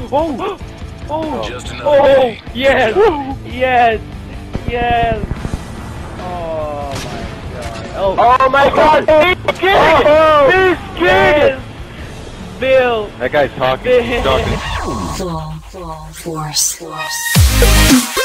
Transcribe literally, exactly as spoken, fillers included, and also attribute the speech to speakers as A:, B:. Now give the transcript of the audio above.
A: Oh! Oh!
B: Just another
A: Oh!
B: day.
A: Yes! Yes! Yes! Oh my god. Oh,
C: Oh my god! He's kidding!
A: Oh,
C: He's kidding!
A: yes! Bill!
C: That guy's talking. He's talking.
D: Full, full force, force.